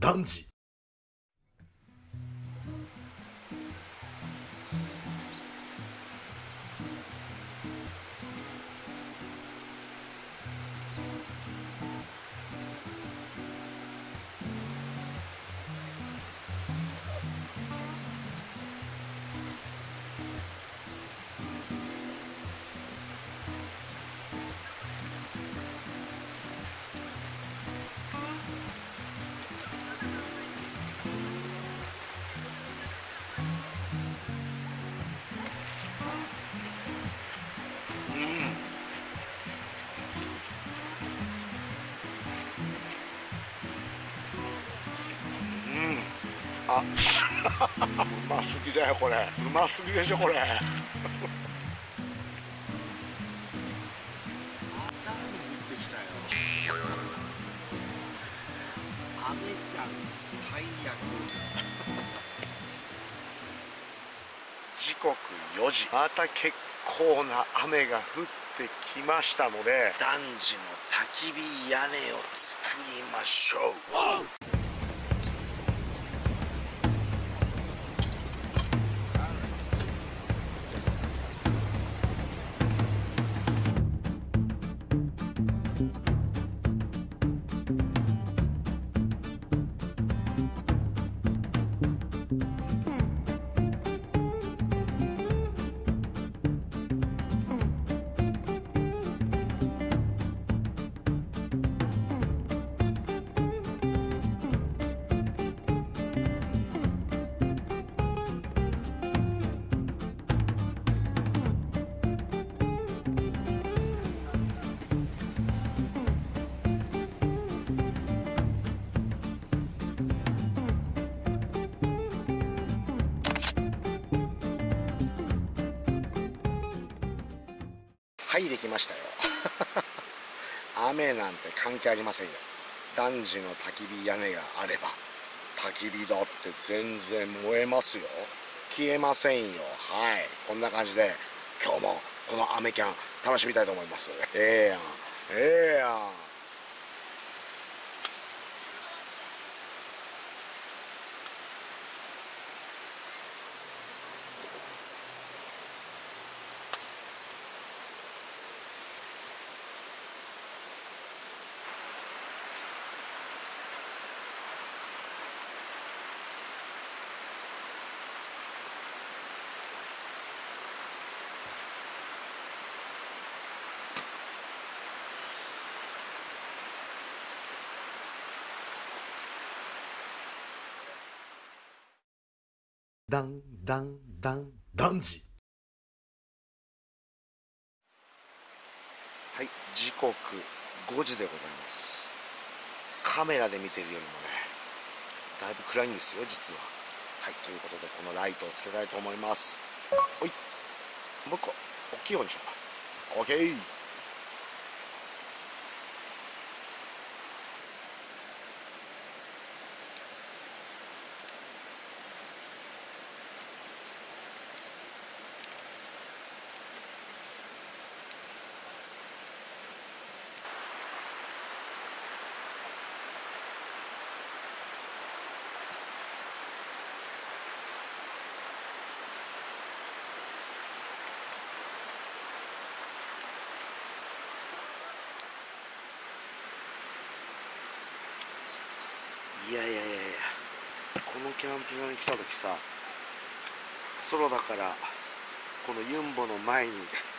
男児。 あ、うますぎだよこれ。うますぎでしょこれ。また雨降ってきたよ。雨感最悪。時刻4時。また結構な雨が降ってきましたので、男児の焚き火屋根を作りましょう。はい、できましたよ。雨なんて関係ありませんよ。男児の焚き火屋根があれば、焚き火だって全然燃えますよ。消えませんよ。はい、こんな感じで今日もこの雨キャン楽しみたいと思います。ええやん、ええやん。 ダンダンダン男児。 はい、時刻5時でございます。カメラで見てるよりもね、だいぶ暗いんですよ実は。はい、ということでこのライトをつけたいと思います。おい、もう一個大きい方にしようか。 OK。いやいやいやいや、このキャンプ場に来た時さ、ソロだからこのユンボの前に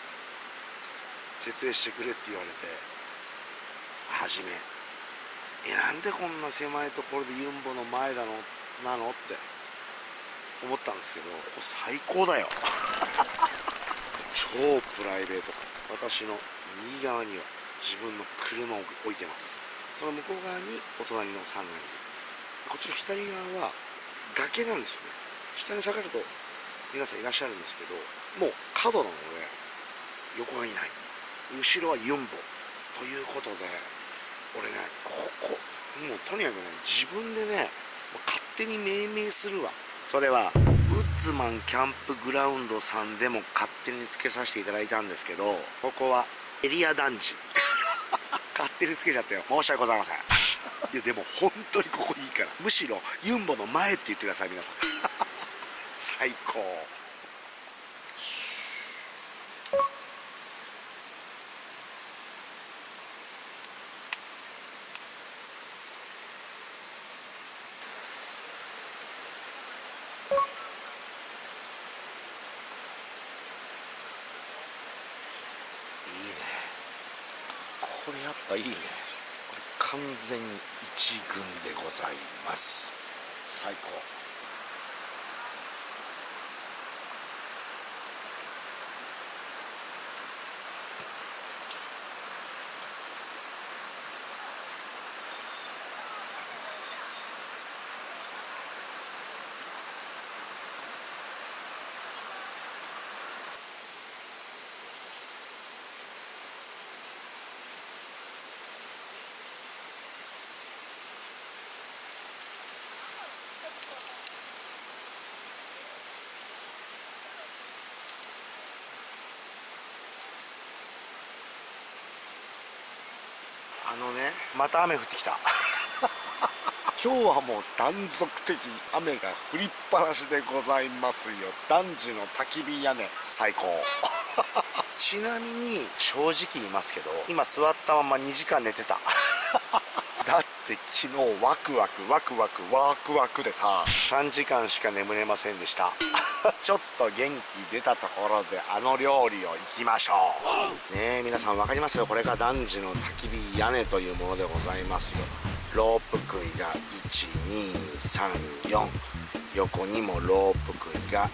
設営してくれって言われて、初めなんでこんな狭いところでユンボの前なのって思ったんですけど、ここ最高だよ。超プライベート。私の右側には自分の車を置いてます。その向こう側にお隣の3階に、こっちの左側は崖なんですよね。下に下がると皆さんいらっしゃるんですけど、もう角なので横がいない。後ろはユンボということで、俺ね、ここもうとにかくね、自分でね勝手に命名するわ。それはウッズマンキャンプグラウンドさんでも勝手につけさせていただいたんですけど、ここはエリア男児。 勝手につけちゃったよ、申し訳ございません。いやでも本当にここいいから、むしろユンボの前って言ってください皆さん。最高。これやっぱいいね。これ完全に一軍でございます。最高。また雨降ってきた。今日はもう断続的雨が降りっぱなしでございますよ。男児の焚き火屋根最高。ちなみに正直言いますけど、今座ったまま2時間寝てた。だって昨日ワクワクでさ、3時間しか眠れませんでした。ちょっと元気出たところであの料理を行きましょう。ねえ皆さん分かりますよ。これが男児の焚き火屋根というものでございますよ。ロープ杭が1234、横にもロープ杭が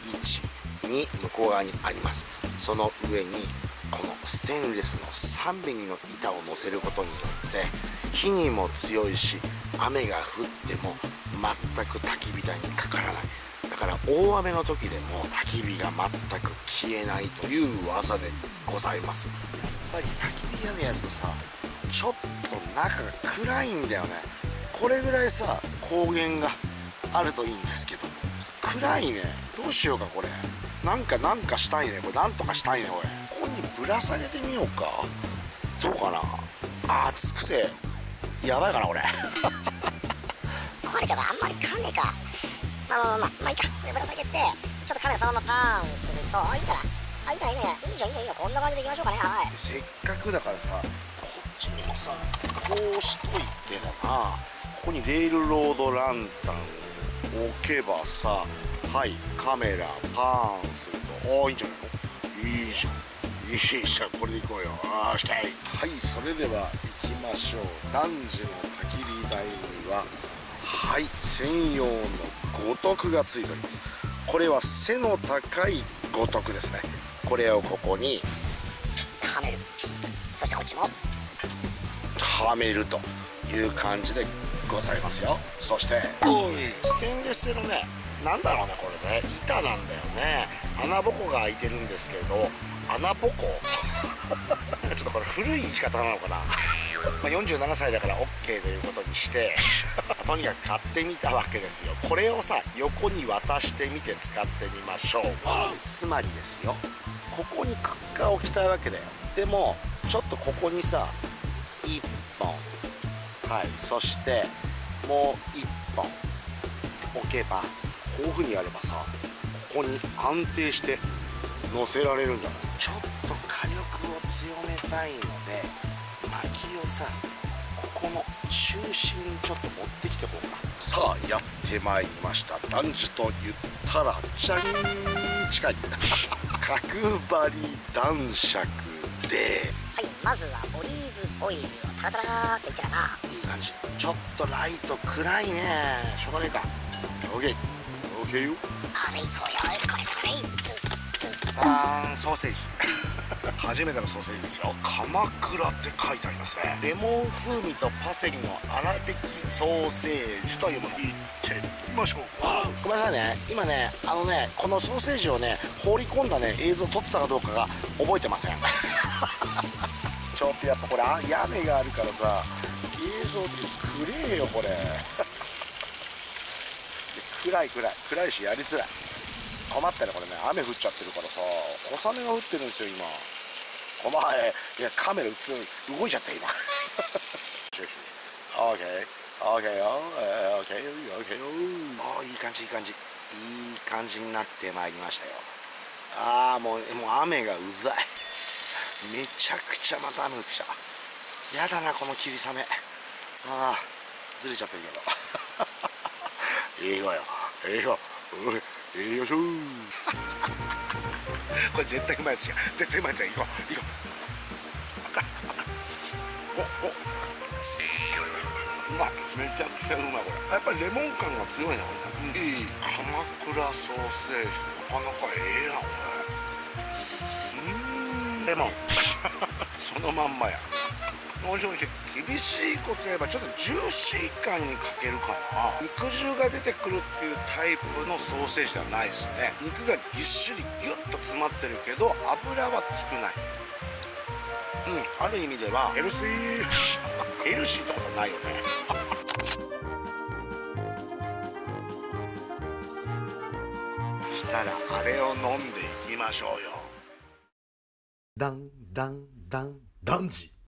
12向こう側にあります。その上にこのステンレスの3ミリの板を乗せることによって火にも強いし、雨が降っても全く焚き火台にかからない。だから大雨の時でも焚き火が全く消えないという技でございます。やっぱり焚き火屋根やるとさ、ちょっと中が暗いんだよね。これぐらいさ光源があるといいんですけど、暗いね。どうしようかこれ。なんかしたいね。これなんとかしたいね。これここにぶら下げてみようか。どうかな。暑くてやばいかなこれ。 これちょっとあんまりかんねえか。まあいいか。これぶら下げてちょっとカメラそのままパーンすると、いいんじゃない。いいじゃん。こんな感じでいきましょうかね。はい。 せっかくだからさ、こっちにもさこうしといてだな。ここにレールロードランタンを置けばさ、はい、カメラパーンすると、いいんじゃないの。いいじゃん。これでいこうよ。はい、それでは行きましょう。男児の焚き火台にははい専用の五徳がついております。これは背の高い五徳ですね。これをここにはめる。そしてこっちもはめるという感じでございますよ。そしてステンレス製のね、なんだろうねこれね、板なんだよね。穴ぼこが開いてるんですけれど、穴ぼこちょっとこれ古い言い方なのかな。47歳だから OK ということにしてとにかく買ってみたわけですよ。これをさ横に渡してみて使ってみましょう。つまりですよ、ここにクッカーを置きたいわけだよ。でもちょっとここにさ1本、はい、そしてもう1本置けば、こういう風にやればさ、ここに安定して乗せられるんじゃない。ちょっと火力を強めたいので、薪をさここの中心にちょっと持ってきてこうか。さあやってまいりました。男児と言ったらじゃん、近い。角張り男爵で、 はい、まずはオリーブオイルをタラタラっていったらな。 いい感じ。ちょっとライト暗いね。しょうがねえか。オッケーよ。 あれいこうよ。これソーセージ。初めてのソーセージですよ。鎌倉って書いてありますね。レモン風味とパセリの粗挽きソーセージというもの。いってみましょう。ごめんなさいね、今ねこのソーセージをね放り込んだね映像撮ってたかどうかが覚えてません。ちょっとやっぱこれ屋根があるからさ、映像ってくれえよこれ。暗いしやりづらい。困ったねこれね。雨降っちゃってるからさ、小雨が降ってるんですよ今。 お前、いや、カメラ動いちゃった今。オッケー、オッケー、オッケー、オッケー。ああ、いい感じ、いい感じ。いい感じになってまいりましたよ。ああ、もう雨がうざい。めちゃくちゃまた雨降ってきた。やだな、この霧雨。ああ、ずれちゃってるけど。いいわよ、いいよ、よいしょこれ絶対うまいやつや、絶対うまいやつや。行こう、行こう。うまい、めちゃくちゃうまいこれ。やっぱりレモン感が強いなこれ。いい鎌倉ソーセージ、なかなかええやんこれ。レモンそのまんまや。もしもし、厳しいこと言えばちょっとジューシー感に欠けるかな。肉汁が出てくるっていうタイプのソーセージではないですね。肉がぎっしりギュッと詰まってるけど油は少ない。ある意味ではヘルシーヘルシーってことはないよねしたらあれを飲んでいきましょうよ。 ダンダンダンダンジ。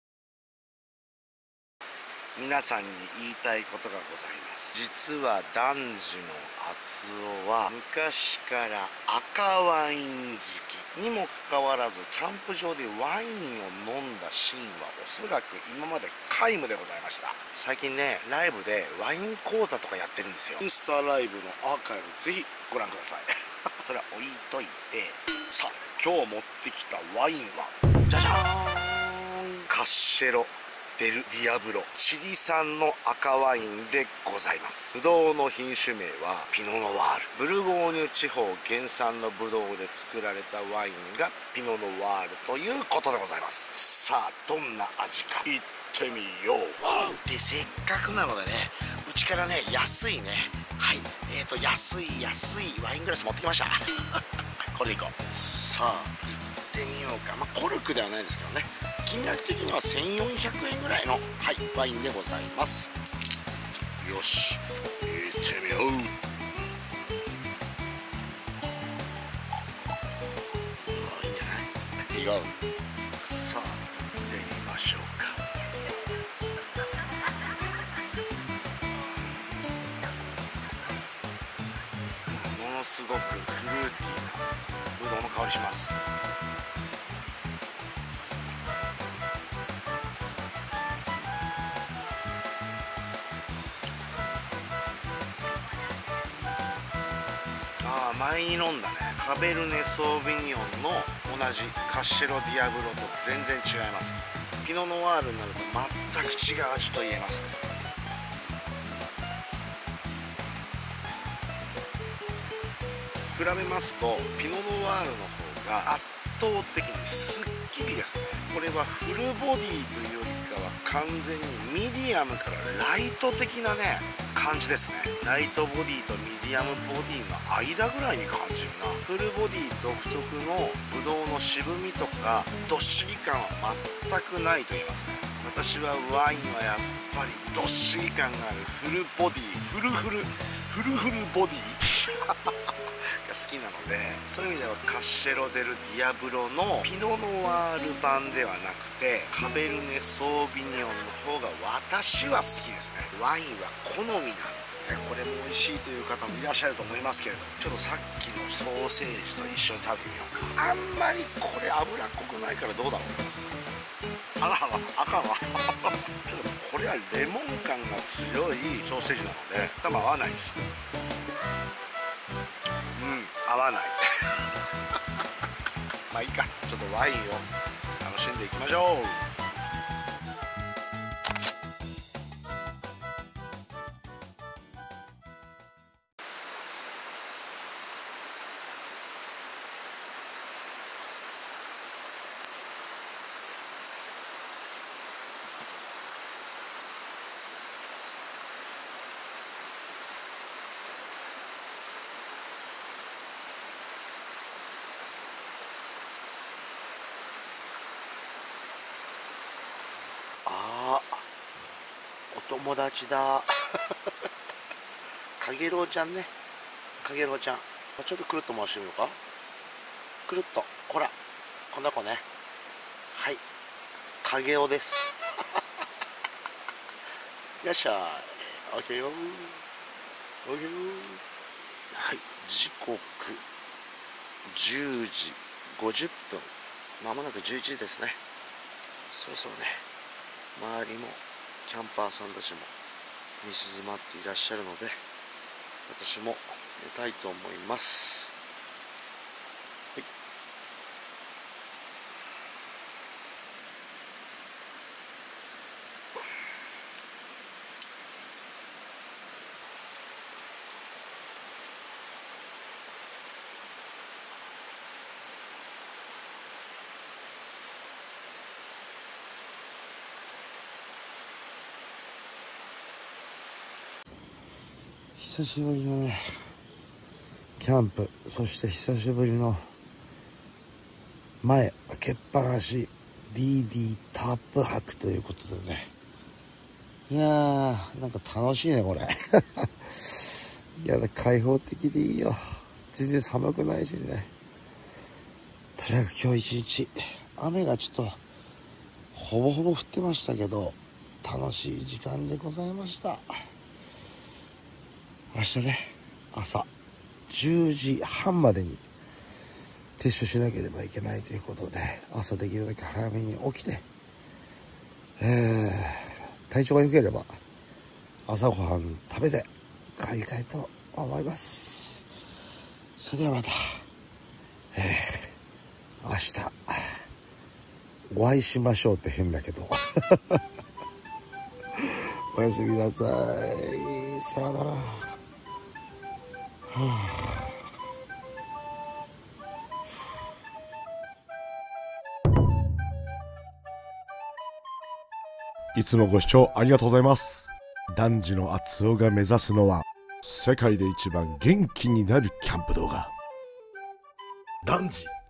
皆さんに言いたいことがございます。実は男児の厚尾は昔から赤ワイン好きにもかかわらず、キャンプ場でワインを飲んだシーンはおそらく今まで皆無でございました。最近ね、ライブでワイン講座とかやってるんですよ。インスタライブのアーカイブぜひご覧くださいそれは置いといて、さあ今日持ってきたワインはじゃじゃーん、カッシェロデルディアブロチリ産の赤ワインでございます。ブドウの品種名はピノノワール。ブルゴーニュ地方原産のブドウで作られたワインがピノノワールということでございます。さあどんな味かいってみよう。で、せっかくなのでね、うちからね、安いね、はい、安いワイングラス持ってきましたこれいこう。さあ行ってみようか。コルクではないですけどね、金額的には1400円ぐらいの、はい、ワインでございます。よし、行ってみよう。いいんじゃない。いいよ。さあ行ってみましょうか。ものすごくフルーティーなブドウの香りします。前に飲んだね、カベルネ・ソービニオンの同じカッシェロ・ディアブロと全然違います。ピノノワールになると全く違う味と言えますね。比べますとピノノワールの方が圧倒的にすっきりですね。これはフルボディというよりかは完全にミディアムからライト的なね感じですね。ライトボディとミディアムボディの間ぐらいに感じるな。フルボディ独特のブドウの渋みとかどっしり感は全くないと言いますね。私はワインはやっぱりどっしり感があるフルボディ、フルフルボディが好きなので、そういう意味ではカッシェロ・デル・ディアブロのピノノワール版ではなくてカベルネ・ソービニオンの方が私は好きですね。ワインは好みなんでね、これも美味しいという方もいらっしゃると思いますけれども、ちょっとさっきのソーセージと一緒に食べてみようか。あんまりこれ脂っこくないからどうだろう。あかんわちょっとこれはレモン感が強いソーセージなので多分合わないです。合わないまあいいか、ちょっとワインを楽しんでいきましょう。お友達だかげろうちゃんね、かげろうちゃんちょっとくるっと回してみようか。くるっと、ほらこんな子ね。 はい、影尾です。いらっしゃい。オッケーよ。オッケーよ。はい、時刻10時50分。まもなく11時ですね。そろそろね、周りもキャンパーさんたちも寝静まっていらっしゃるので、私も寝たいと思います。はい。久しぶりのね、キャンプ、そして久しぶりの前開けっぱなし DD タープ泊ということでね。いやー、なんか楽しいねこれ。いやだ、開放的でいいよ。全然寒くないしね。とにかく今日一日雨がちょっとほぼほぼ降ってましたけど、楽しい時間でございました。明日ね、朝10時半までに撤収しなければいけないということで、朝できるだけ早めに起きて、体調が良ければ朝ごはん食べて帰りたいと思います。それではまた、明日お会いしましょうって変だけどおやすみなさい。さよなら。 いつもご視聴ありがとうございます。男児の厚尾が目指すのは世界で一番元気になるキャンプ動画。 男児